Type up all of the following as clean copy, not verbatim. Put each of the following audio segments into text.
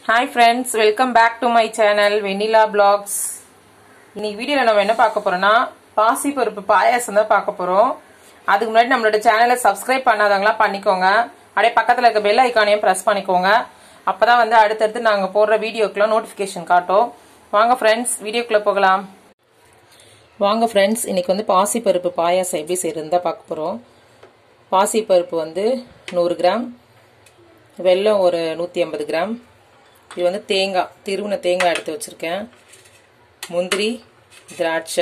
Hi friends, welcome back to my channel Vanilla Vlogs. இன்னைக்கு வீடியோல நம்ம என்ன பார்க்க போறோம்னா பாசி பருப்பு பாயாசம் தான் பார்க்க போறோம். அதுக்கு முன்னாடி நம்மளோட சேனலை Subscribe பண்ணாதவங்களா பண்ணிக்கோங்க. அப்படியே பக்கத்துல இருக்க பெல் ஐகானையும் பிரஸ் பண்ணிக்கோங்க. அப்பதான் வந்து அடுத்தடுத்து நாங்க போடுற வீடியோக்குள்ள நோட்டிஃபிகேஷன் காட்டும். வாங்க friends, வீடியோக்குள்ள போகலாம். வாங்க friends, இன்னைக்கு வந்து பாசி பருப்பு பாயாசம் எப்படி செய்யறதுன்னு பார்க்க போறோம். பாசி பருப்பு வந்து 100 கிராம், வெல்லம் ஒரு 150 கிராம். இது வந்து தேங்காய், திருவுன தேங்காய் எடுத்து வச்சிருக்கேன். முந்திரி, திராட்சை,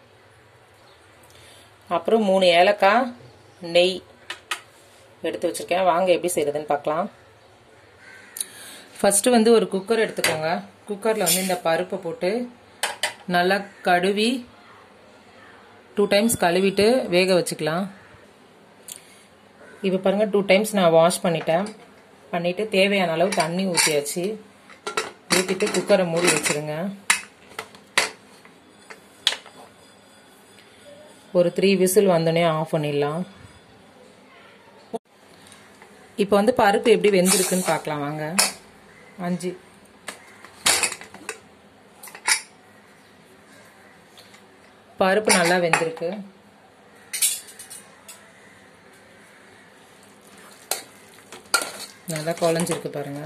அப்புறம் 3 ஏலக்காய், நெய் எடுத்து வச்சிருக்கேன். வாங்க எப்படி செய்யறதுன்னு பார்க்கலாம். ஃபர்ஸ்ட் வந்து ஒரு குக்கர் எடுத்துக்கோங்க. குக்கர்ல வந்து இந்த பருப்பை போட்டு நல்லா கழுவி 2 டைம்ஸ் கழுவிட்டு வேக வச்சுக்கலாம். இப்போ பாருங்க 2 டைம்ஸ் நான் வாஷ் பண்ணிட்டு தேவையான அளவு தண்ணி ஊற்றியாச்சு. ஊற்றிட்டு குக்கரை மூடி வச்சிருங்க. ஒரு 3 விசில் வந்தோடனே ஆஃப் பண்ணிடலாம். இப்போ வந்து பருப்பு எப்படி வெந்திருக்குன்னு பார்க்கலாம் வாங்க. 5 பருப்பு நல்லா வெந்திருக்கு. நல்லா குழஞ்சிருக்கு பாருங்க.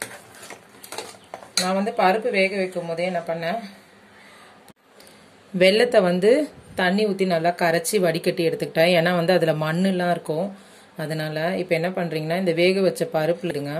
நான் வந்து பருப்பு வேக வைக்கும் போதே என்ன பண்ணேன், வெல்லத்தை வந்து தண்ணி ஊற்றி நல்லா கரைச்சி வடிகட்டி எடுத்துக்கிட்டேன். ஏன்னா வந்து அதில் மண்ணெல்லாம் இருக்கும். அதனால இப்போ என்ன பண்ணுறீங்கன்னா, இந்த வேக வச்ச பருப்பு எடுங்க.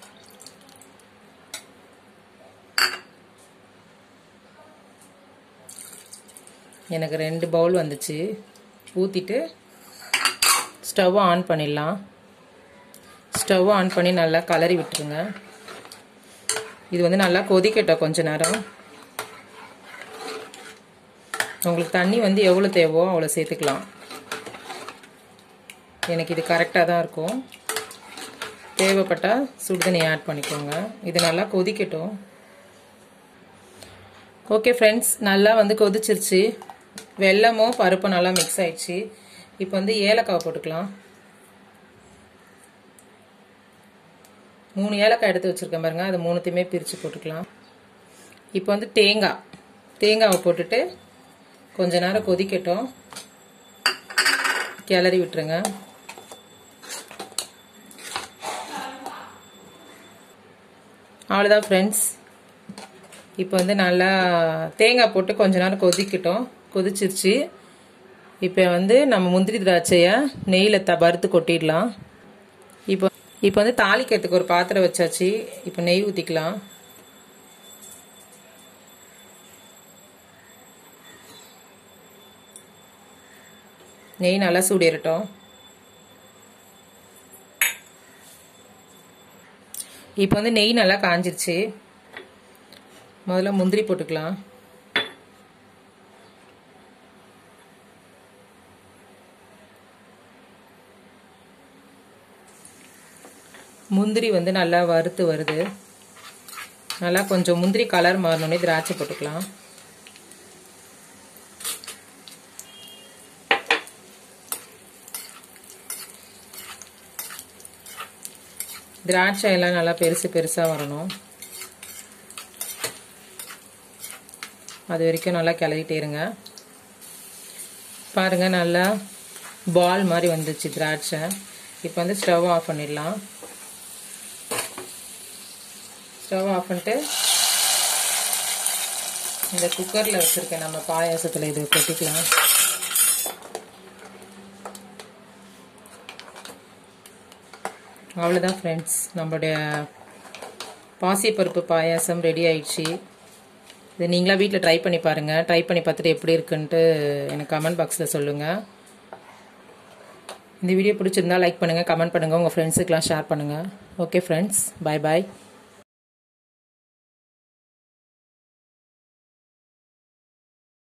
எனக்கு 2 பவுல் வந்துச்சு. ஊற்றிட்டு ஸ்டவ் ஆன் பண்ணிடலாம். ஸ்டவ் ஆன் பண்ணி நல்லா கலரி விட்டுருங்க. இது வந்து நல்லா கொதிக்கட்டும் கொஞ்ச நேரம். உங்களுக்கு தண்ணி வந்து எவ்வளோ தேவையோ அவ்வளோ சேர்த்துக்கலாம். எனக்கு இது கரெக்டாக தான் இருக்கும். தேவைப்பட்டால் சுடுதண்ணி ஆட் பண்ணிக்கோங்க. இது நல்லா கொதிக்கட்டும். ஓகே ஃப்ரெண்ட்ஸ், நல்லா வந்து கொதிச்சிருச்சு. வெல்லமும் பருப்பும் நல்லா மிக்ஸ் ஆயிடுச்சு. இப்போ வந்து ஏலக்காய் போட்டுக்கலாம். 3 ஏலக்காய் எடுத்து வச்சிருக்கேன் பாருங்க. அது 3த்தையுமே பிரித்து போட்டுக்கலாம். இப்போ வந்து தேங்காவை போட்டுட்டு கொஞ்ச நேரம் கொதிக்கட்டும். கிளறி விட்டுருங்க. அவ்வளோதான் ஃப்ரெண்ட்ஸ். இப்போ வந்து நல்லா தேங்காய் போட்டு கொஞ்ச நேரம் கொதிக்கட்டும். கொதிச்சிருச்சு. இப்போ வந்து நம்ம முந்திரி திராட்சையை நெய்யில் வறுத்து கொட்டிடலாம். இப்போ வந்து தாளிக்கிறதுக்கு ஒரு பாத்திரம் வச்சாச்சு. இப்போ நெய் ஊற்றிக்கலாம். நெய் நல்லா சூடேறட்டும். இப்போ வந்து நெய் நல்லா காஞ்சிருச்சு. முதல்ல முந்திரி போட்டுக்கலாம். முந்திரி வந்து நல்லா வறுத்து வருது. நல்லா கொஞ்சம் முந்திரி கலர் மாறினோடனே திராட்சை போட்டுக்கலாம். திராட்சை எல்லாம் நல்லா பெருசா வரணும். அது வரைக்கும் நல்லா கிளறிட்டே இருங்க. பாருங்க நல்லா பால் மாதிரி வந்துச்சு திராட்சை. இப்போ வந்து ஸ்டவ் ஆஃப் பண்ணிடலாம். ஸ்டவ் ஆஃப் பண்ணிட்டு இந்த குக்கரில் வச்சுருக்கேன் நம்ம பாயாசத்தில் இது கொட்டிக்கலாம். அவ்வளோதான் ஃப்ரெண்ட்ஸ், நம்மளுடைய பாசிப்பருப்பு பாயாசம் ரெடி ஆயிடுச்சு. இது நீங்களா வீட்டில் ட்ரை பண்ணி பாருங்கள். ட்ரை பண்ணி பார்த்துட்டு எப்படி இருக்குன்ட்டு எனக்கு கமெண்ட் பாக்ஸில் சொல்லுங்கள். இந்த வீடியோ பிடிச்சிருந்தா லைக் பண்ணுங்கள், கமெண்ட் பண்ணுங்கள், உங்கள் ஃப்ரெண்ட்ஸுக்கெலாம் ஷேர் பண்ணுங்கள். ஓகே ஃப்ரெண்ட்ஸ், பாய் பாய்.